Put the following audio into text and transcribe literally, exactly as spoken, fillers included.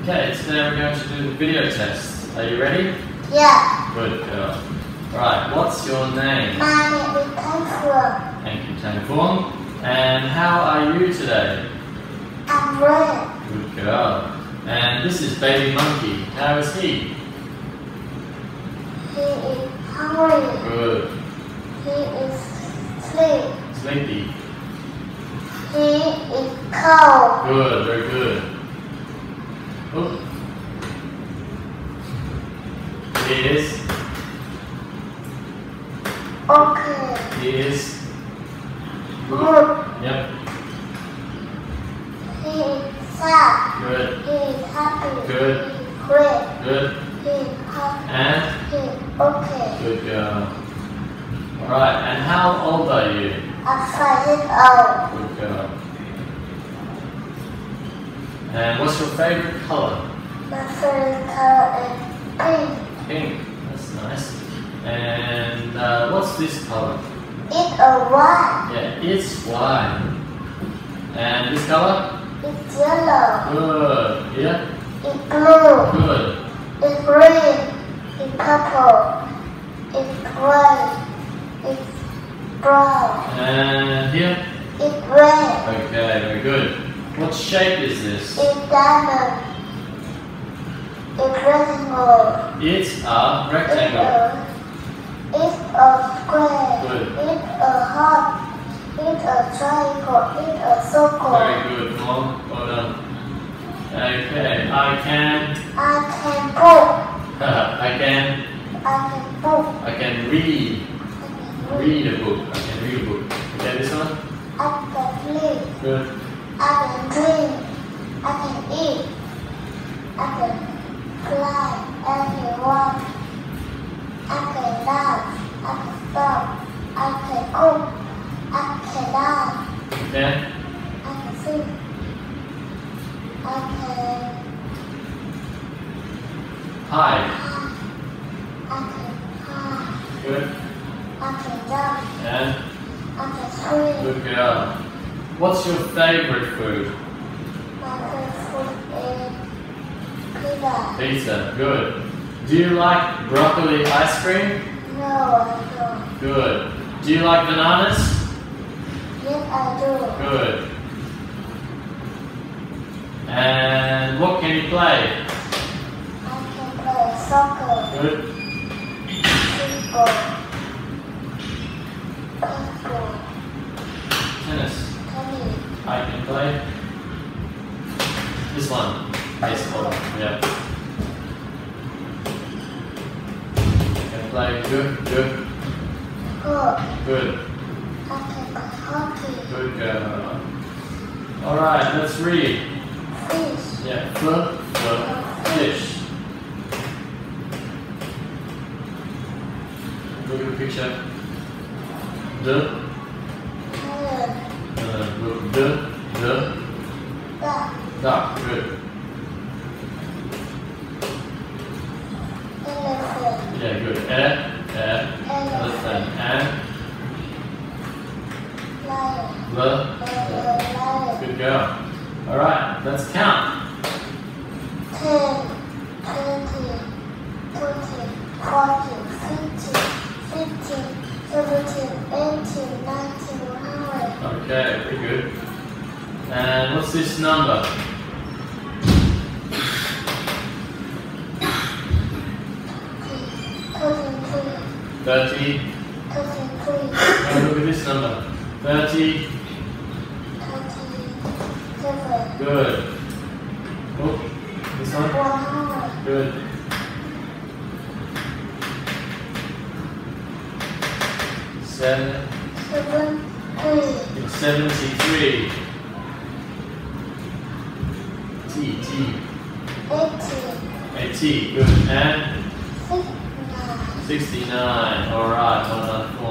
Okay, today we're going to do the video test. Are you ready? Yeah. Good girl. Alright, what's your name? My name is Thanh. Thank you, Phuong. And how are you today? I'm red. Good girl. And this is baby monkey. How is he? He is hungry. Good. He is sleep. Sleepy. He is cold. Good, very good. Oh. He is. Okay. He is. Good. Yep. He is sad. Good. He is happy. Good. He is great. Good. He is happy. And? He is okay. Good girl. Alright, and how old are you? I'm five years old. Good girl. And what's your favorite color? My favorite color is pink. Pink. That's nice. And uh, what's this color? It's a white. Yeah, it's white. And this color? It's yellow. Good. Yeah? It's blue. Good. It's green. It's purple. It's gray. It's brown. And here? It's red. Okay, very good. What shape is this? It's diamond. It's rectangle. It's a It's rectangle. a, it's a square. Good. It's a heart. It's a triangle. It's a circle. Very good. Come on. Well done. Okay, I can. I can book. I can. I can book. I can read. I can Read a book. I can read a book. Okay, this one? I can live. Good. I can drink. I can eat. I can fly. I can walk. I can dance. I can stop. I can cook. I can dance. Okay. I can sing. I can Hide. I can hide. Good. I can jump. And I can swim. good girl. What's your favorite food? My favorite food is pizza. Pizza. Good. Do you like broccoli ice cream? No, I don't. Good. Do you like bananas? Yes, I do. Good. And what can you play? I can play soccer, Good. football, baseball, Tennis. tennis. I can play. This one. Baseball. Yeah. Can play. Good. Good. Good. Good. I can play hockey, Good girl. Alright, let's read. fish, Yeah. F, f, fish. Look at the picture. D, lion, uh, look, D, D, duck, duck. Good. elephant, Yeah, good. E, E, elephant. And lion, L, lion, good girl. Alright, let's count. ten, twenty, twenty, forty, fifty, fifty, seventy, eighty, ninety, one hundred. Okay, very good. And what's this number? Thirty. Oh, look at this number. Thirty. Good. Oh, this one. Good. Seven. Seventy-three. T, T. Eighty. Good. And sixty-nine. All right. Well done.